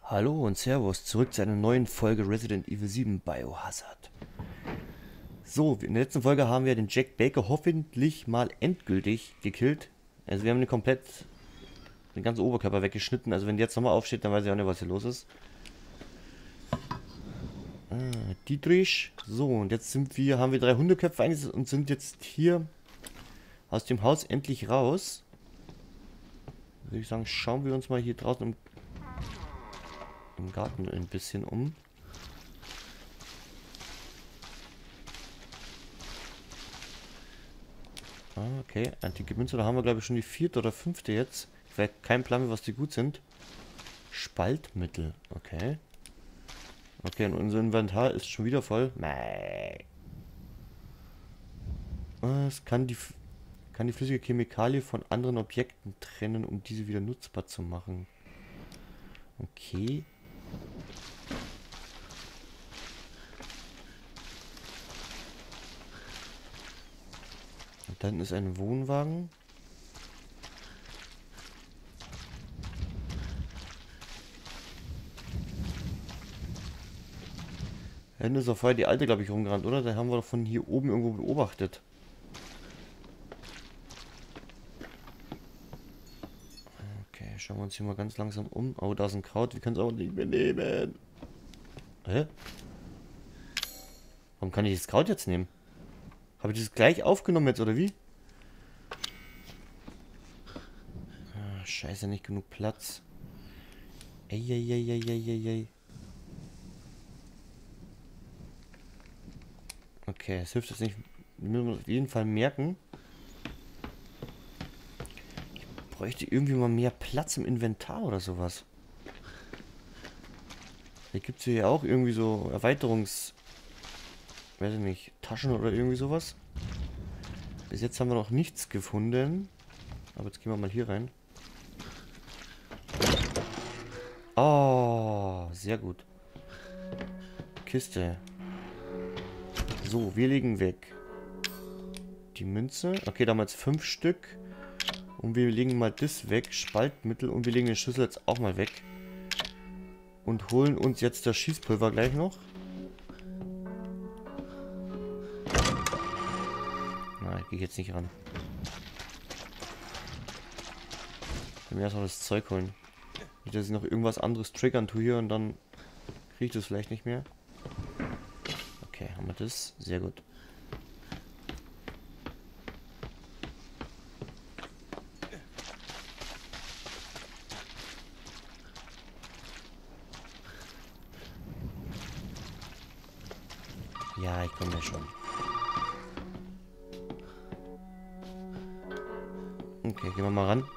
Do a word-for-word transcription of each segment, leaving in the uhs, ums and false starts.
Hallo und Servus, zurück zu einer neuen Folge Resident Evil sieben Biohazard. So, in der letzten Folge haben wir den Jack Baker hoffentlich mal endgültig gekillt. Also wir haben den komplett, den ganzen Oberkörper weggeschnitten. Also wenn der jetzt nochmal aufsteht, dann weiß ich auch nicht, was hier los ist. Ah, Dietrich. So, und jetzt sind wir, haben wir drei Hundeköpfe eingesetzt und sind jetzt hier aus dem Haus endlich raus. Würde ich sagen, schauen wir uns mal hier draußen im im Garten ein bisschen um. Ah, okay. Antike Münze, da haben wir glaube ich schon die vierte oder fünfte jetzt. Ich weiß kein Plan mehr, was die gut sind. Spaltmittel, okay. Okay, und unser Inventar ist schon wieder voll. Es kann die, kann die flüssige Chemikalie von anderen Objekten trennen, um diese wieder nutzbar zu machen. Okay. Und dann ist ein Wohnwagen. Da hinten ist auch vorher die alte, glaube ich, rumgerannt, oder? Da haben wir doch von hier oben irgendwo beobachtet. Okay, schauen wir uns hier mal ganz langsam um. Oh, da ist ein Kraut. Wir können es auch nicht mehr nehmen. Hä? Warum kann ich das Kraut jetzt nehmen? Habe ich das gleich aufgenommen jetzt, oder wie? Ah, scheiße, nicht genug Platz. Eieieiei. Okay, es hilft jetzt nicht. Wir müssen uns auf jeden Fall merken. Ich bräuchte irgendwie mal mehr Platz im Inventar oder sowas. Hier gibt es hier ja auch irgendwie so Erweiterungs... weiß ich nicht, Taschen oder irgendwie sowas. Bis jetzt haben wir noch nichts gefunden. Aber jetzt gehen wir mal hier rein. Oh, sehr gut. Kiste. So, wir legen weg die Münze. Okay, damals fünf Stück. Und wir legen mal das weg. Spaltmittel. Und wir legen den Schlüssel jetzt auch mal weg. Und holen uns jetzt das Schießpulver gleich noch. Nein, ich gehe jetzt nicht ran. Ich will mir erstmal das Zeug holen. Nicht, dass ich noch irgendwas anderes triggern tue hier und dann kriege ich das vielleicht nicht mehr. Okay, haben wir das. Sehr gut. Ja, ich komme ja schon. Okay, gehen wir mal ran.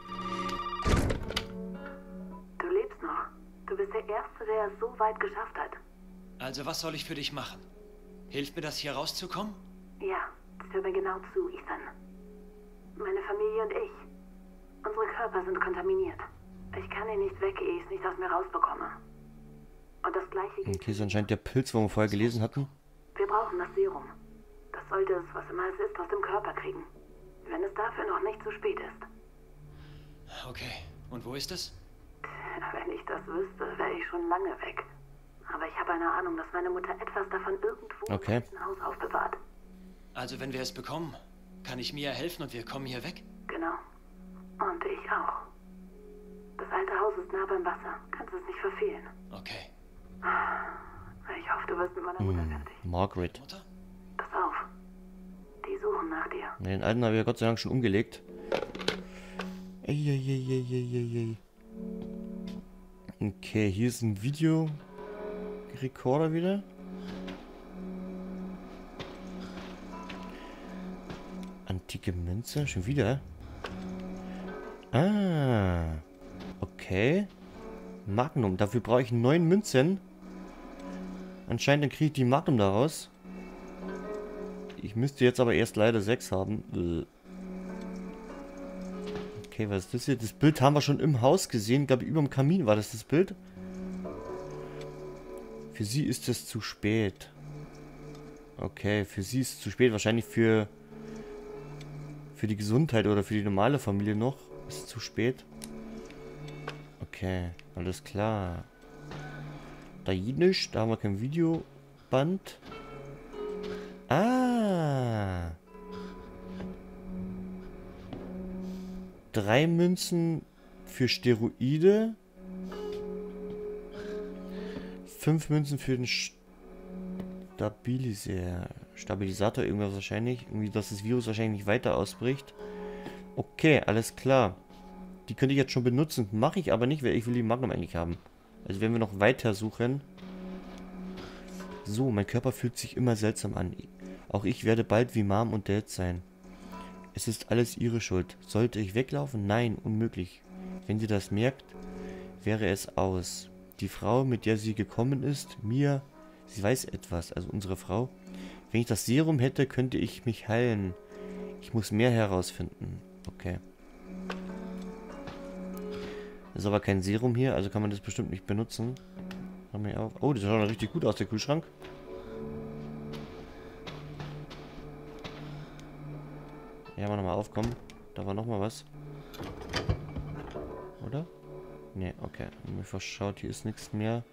Du lebst noch. Du bist der Erste, der es so weit geschafft hat. Also was soll ich für dich machen? Hilft mir das, hier rauszukommen? Ja, hör mir genau zu, Ethan. Meine Familie und ich. Unsere Körper sind kontaminiert. Ich kann ihn nicht weg, ehe ich es nicht aus mir rausbekomme. Und das gleiche gilt. Okay, ist anscheinend der Pilz, wo wir vorher gelesen hatten. Wir brauchen das Serum. Das sollte es, was immer es ist, aus dem Körper kriegen. Wenn es dafür noch nicht zu spät ist. Okay, und wo ist es? Wenn ich das wüsste, wäre ich schon lange weg. Aber ich habe eine Ahnung, dass meine Mutter etwas davon irgendwo okay. im Haus aufbewahrt. Also wenn wir es bekommen, kann ich Mia helfen und wir kommen hier weg? Genau. Und ich auch. Das alte Haus ist nah beim Wasser. Kannst es nicht verfehlen. Okay. Ich hoffe, du wirst mit meiner Mutter Hm, fertig. Margaret. Mutter? Pass auf. Die suchen nach dir. Ne, den alten habe ich ja Gott sei Dank schon umgelegt. Eieieiei. Okay, hier ist ein Videorekorder wieder. Antike Münze, schon wieder. Ah, okay. Magnum, dafür brauche ich neun Münzen. Anscheinend kriege ich die Magnum daraus. Ich müsste jetzt aber erst leider sechs haben. Okay, was ist das hier? Das Bild haben wir schon im Haus gesehen. Ich glaube, über dem Kamin war das das Bild. Für sie ist es zu spät. Okay, für sie ist es zu spät. Wahrscheinlich für, für die Gesundheit oder für die normale Familie noch. Ist es zu spät. Okay, alles klar. Da nicht, da haben wir kein Videoband. Ah. Drei Münzen für Steroide. Fünf Münzen für den Stabilisator. Stabilisator, irgendwas wahrscheinlich. Irgendwie, dass das Virus wahrscheinlich nicht weiter ausbricht. Okay, alles klar. Die könnte ich jetzt schon benutzen. Mache ich aber nicht, weil ich will die Magnum eigentlich haben. Also werden wir noch weiter suchen. So, mein Körper fühlt sich immer seltsam an. Auch ich werde bald wie Mom und Dad sein. Es ist alles ihre Schuld. Sollte ich weglaufen? Nein, unmöglich. Wenn sie das merkt, wäre es aus. Die Frau, mit der sie gekommen ist, Mia, sie weiß etwas, also unsere Frau. Wenn ich das Serum hätte, könnte ich mich heilen. Ich muss mehr herausfinden. Okay. Ist aber kein Serum hier, also kann man das bestimmt nicht benutzen. Oh, das schaut noch richtig gut aus, der Kühlschrank. Ja, mal nochmal aufkommen. Da war nochmal was. Oder? Ne, okay. Mir verschaut, hier ist nichts mehr.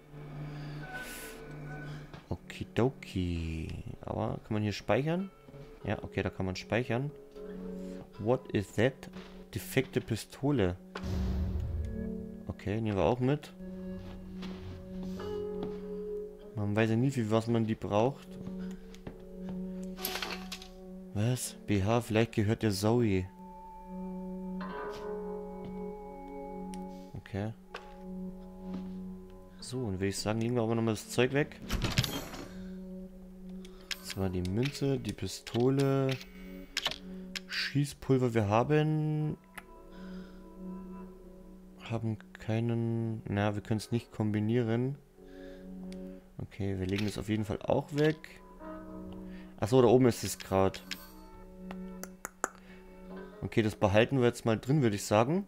Okidoki. Aber kann man hier speichern? Ja, okay, da kann man speichern. What is that? Defekte Pistole. Okay, nehmen wir auch mit. Man weiß ja nie, wie was man die braucht. Was? B H, vielleicht gehört der Zoe. Okay. So, dann würde ich sagen, legen wir aber nochmal das Zeug weg. Das war die Münze, die Pistole, Schießpulver. Wir haben... Haben keinen... Na, wir können es nicht kombinieren. Okay, wir legen das auf jeden Fall auch weg. Achso, da oben ist das Kraut. Okay, das behalten wir jetzt mal drin, würde ich sagen.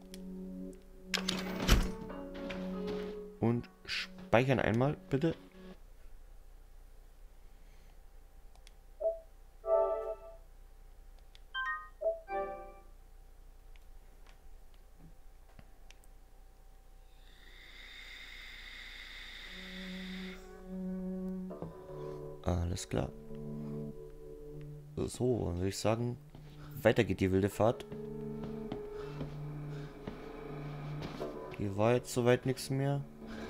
Und speichern einmal, bitte. Alles klar. So, dann würde ich sagen, weiter geht die wilde Fahrt. Hier war jetzt soweit nichts mehr.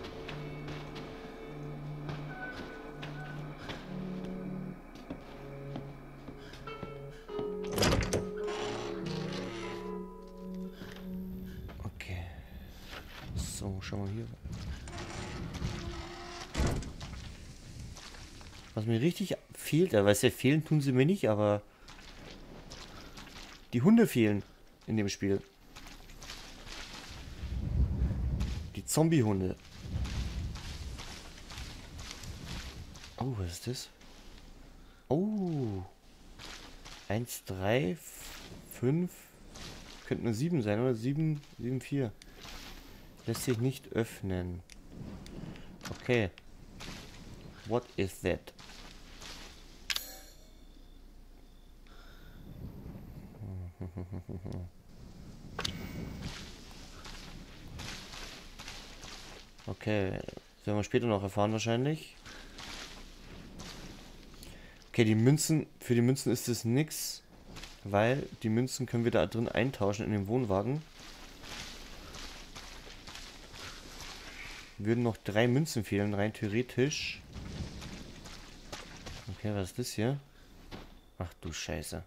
Okay. So, schauen wir hier. Was mir richtig fehlt, weil es ja fehlen tun sie mir nicht, aber die Hunde fehlen in dem Spiel. Die Zombie-Hunde. Oh, was ist das? Oh. eins, drei, fünf. Könnte nur sieben sein, oder? sieben, sieben, vier. Lässt sich nicht öffnen. Okay. What is that? Okay, das werden wir später noch erfahren wahrscheinlich. Okay, die Münzen, für die Münzen ist es nix, weil die Münzen können wir da drin eintauschen in den Wohnwagen. Würden noch drei Münzen fehlen, rein theoretisch. Okay, was ist das hier? Ach du Scheiße.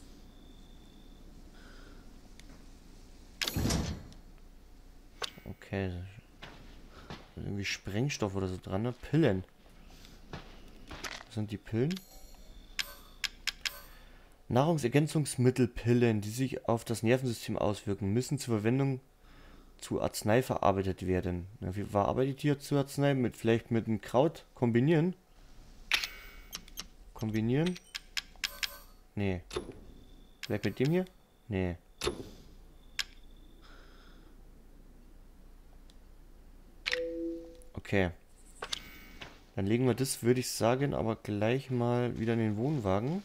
Okay. Irgendwie Sprengstoff oder so dran, ne? Pillen. Was sind die Pillen? Nahrungsergänzungsmittelpillen, die sich auf das Nervensystem auswirken, müssen zur Verwendung zu Arznei verarbeitet werden. Ja, wie verarbeitet ihr zu Arznei? Mit, vielleicht mit einem Kraut kombinieren? Kombinieren? Nee. Vielleicht mit dem hier? Nee. Okay. Dann legen wir das, würde ich sagen, aber gleich mal wieder in den Wohnwagen.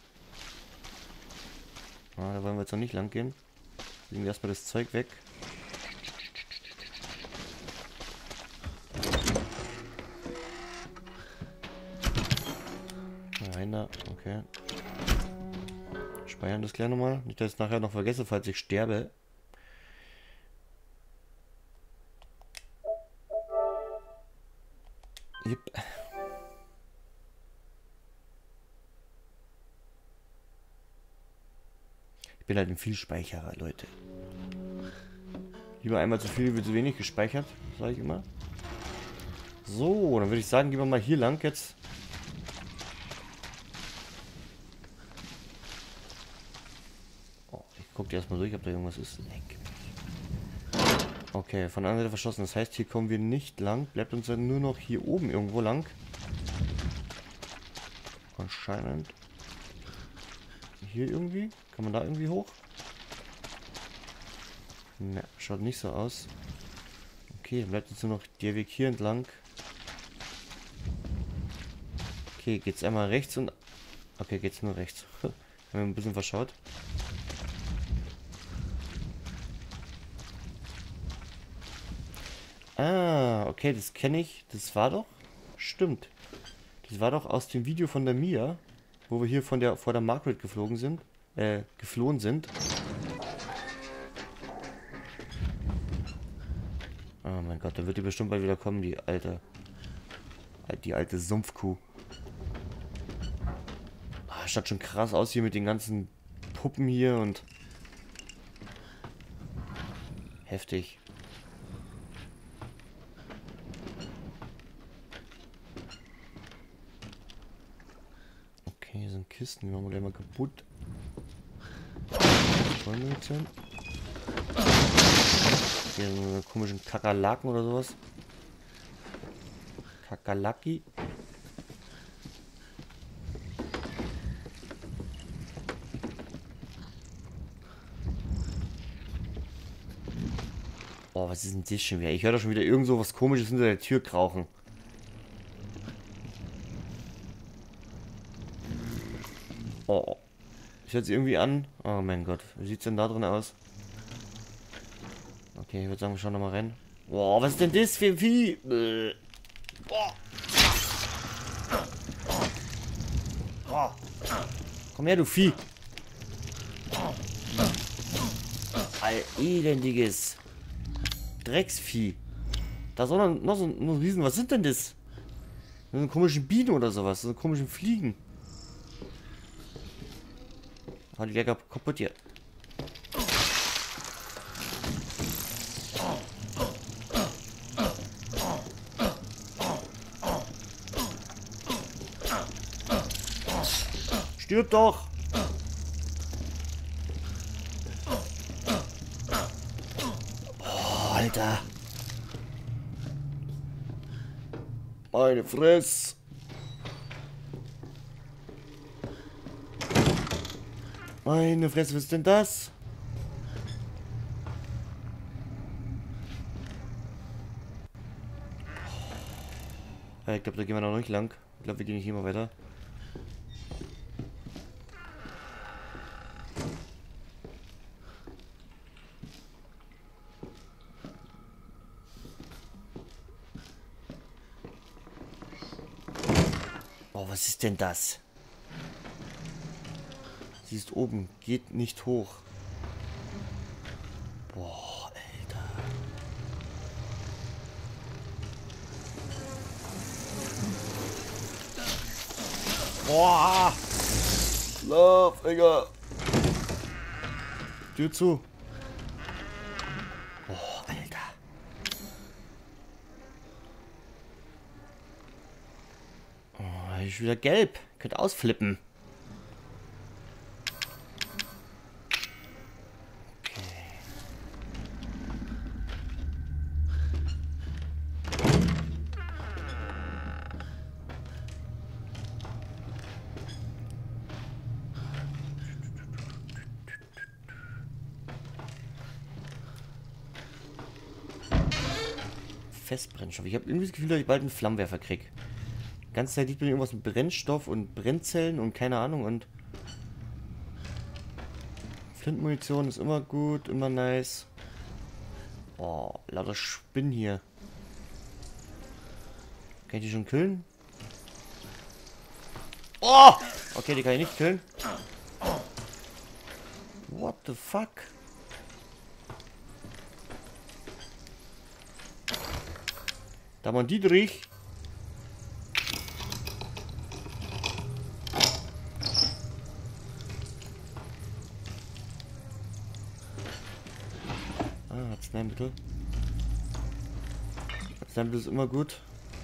Ah, da wollen wir jetzt noch nicht lang gehen. Legen wir erstmal das Zeug weg. Scanner. Okay. Speichern das gleich nochmal. Nicht, dass ich es nachher noch vergesse, falls ich sterbe. Yep. Ich bin halt ein Vielspeicherer, Leute. Lieber einmal zu viel wie zu wenig gespeichert, sage ich immer. So, dann würde ich sagen, gehen wir mal hier lang jetzt. Oh, ich gucke erstmal durch, ob da irgendwas ist. Leck mich. Okay, von der anderen Seite verschlossen. Das heißt, hier kommen wir nicht lang. Bleibt uns dann nur noch hier oben irgendwo lang. Anscheinend. Hier irgendwie? Kann man da irgendwie hoch? Ne, schaut nicht so aus. Okay, bleibt jetzt nur noch der Weg hier entlang. Okay, geht's einmal rechts und... Okay, geht's nur rechts. Haben wir ein bisschen verschaut. Ah, okay, das kenne ich. Das war doch... Stimmt. Das war doch aus dem Video von der Mia, wo wir hier von der vor der Margaret geflogen sind. Äh, geflohen sind. Oh mein Gott, da wird die bestimmt bald wieder kommen, die alte... Die alte Sumpfkuh. Ah, schaut schon krass aus hier mit den ganzen Puppen hier und... Heftig. Okay, hier sind Kisten, die machen wir gleich mal kaputt. Vollmunition. Hier so eine komischen Kakerlaken oder sowas. Kakerlaki. Oh, was ist denn das schon wieder? Ich höre doch schon wieder irgend so was Komisches hinter der Tür krauchen. Oh. Das hört sich irgendwie an. Oh mein Gott. Wie sieht es denn da drin aus? Okay, ich würde sagen, wir schauen nochmal rein. Boah, was ist denn das für ein Vieh? Boah. Oh. Komm her, du Vieh. Ein elendiges Drecksvieh. Da ist auch noch, noch so ein Riesen. Was sind denn das? Das sind komische Bienen oder sowas. Das sind komische Fliegen. Oh, die gleich kaputt hier. Stirb doch! Oh, Alter! Meine Fresse! Meine Fresse, was ist denn das? Ich glaube, da gehen wir noch nicht lang. Ich glaube, wir gehen nicht hier mal weiter. Oh, was ist denn das? Sie ist oben, geht nicht hoch. Boah, Alter. Boah! Lauf, Digga! Tür zu. Boah, Alter. Oh, ist wieder gelb. Könnte ausflippen. Festbrennstoff. Ich habe irgendwie das Gefühl, dass ich bald einen Flammenwerfer kriege. Die ganze Zeit liegt mir irgendwas mit Brennstoff und Brennzellen und keine Ahnung und Flintmunition ist immer gut, immer nice. Oh, lauter Spinnen hier. Kann ich die schon killen? Oh! Okay, die kann ich nicht killen. What the fuck? Da man Dietrich. Ah, Arzneimittel. Arzneimittel ist immer gut.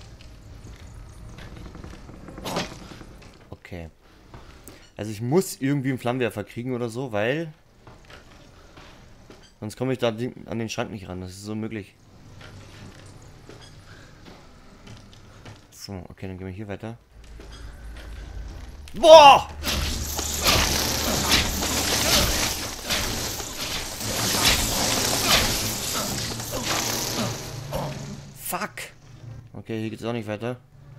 Okay. Also ich muss irgendwie einen Flammenwerfer kriegen oder so, weil sonst komme ich da an den Schrank nicht ran. Das ist so möglich. So, okay, dann gehen wir hier weiter. Boah! Fuck! Okay, hier geht's auch nicht weiter.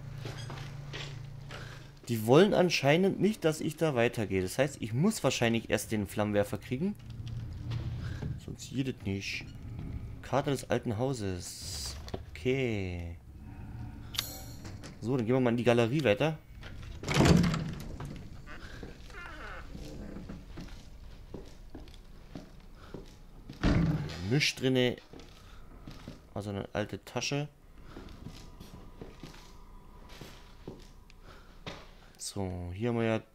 Die wollen anscheinend nicht, dass ich da weitergehe. Das heißt, ich muss wahrscheinlich erst den Flammenwerfer kriegen. Sonst geht es nicht. Karte des alten Hauses. Okay. So, dann gehen wir mal in die Galerie weiter. Nichts drinne. Also eine alte Tasche. So, hier haben wir ja...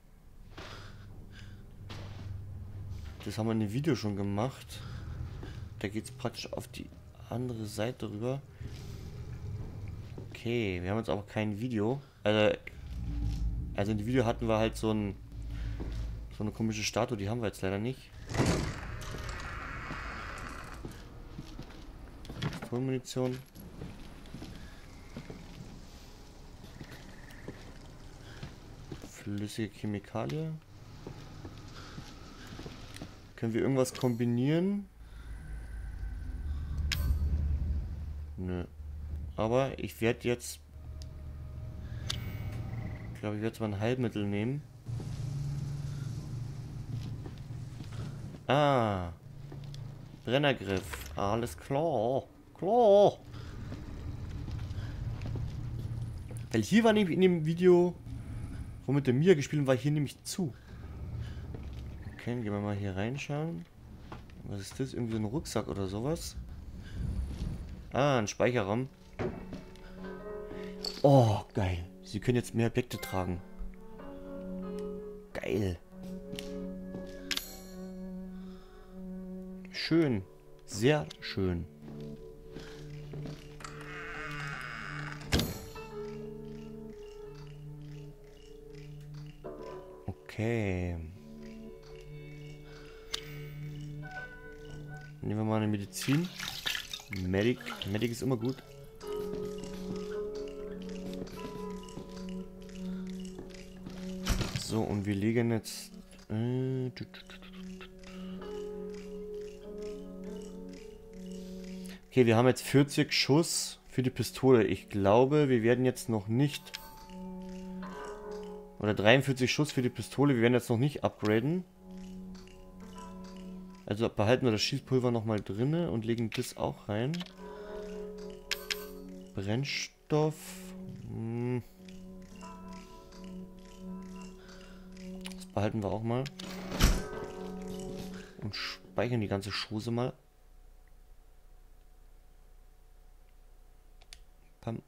Das haben wir in dem Video schon gemacht. Da geht es praktisch auf die andere Seite rüber. Okay, wir haben jetzt aber kein Video. Also, also in dem Video hatten wir halt so ein... So eine komische Statue, die haben wir jetzt leider nicht. Munition. Flüssige Chemikalie. Können wir irgendwas kombinieren? Nö. Aber ich werde jetzt... Ich glaube, ich werde jetzt mal ein Heilmittel nehmen. Ah. Brennergriff. Alles klar. Klar. Weil hier war nämlich in dem Video, womit der Mia gespielt hat, war hier nämlich zu. Okay, gehen wir mal hier reinschauen. Was ist das? Irgendwie so ein Rucksack oder sowas? Ah, ein Speicherraum. Oh, geil. Sie können jetzt mehr Objekte tragen. Geil. Schön. Sehr schön. Okay. Nehmen wir mal eine Medizin. Medic. Medic ist immer gut. So, und wir legen jetzt... Äh, okay, wir haben jetzt vierzig Schuss für die Pistole. Ich glaube, wir werden jetzt noch nicht... Oder dreiundvierzig Schuss für die Pistole. Wir werden jetzt noch nicht upgraden. Also behalten wir das Schießpulver nochmal drinne und legen das auch rein. Brennstoff. Hm. Das behalten wir auch mal. Und speichern die ganze Schose mal. Pam.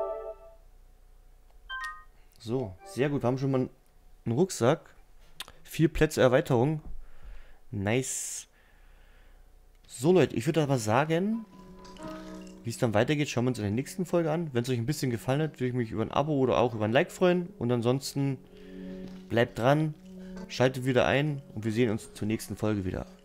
So, sehr gut. Wir haben schon mal einen Rucksack. Vier Plätze Erweiterung. Nice. So Leute, ich würde aber sagen, wie es dann weitergeht, schauen wir uns in der nächsten Folge an. Wenn es euch ein bisschen gefallen hat, würde ich mich über ein Abo oder auch über ein Like freuen. Und ansonsten bleibt dran, schaltet wieder ein und wir sehen uns zur nächsten Folge wieder.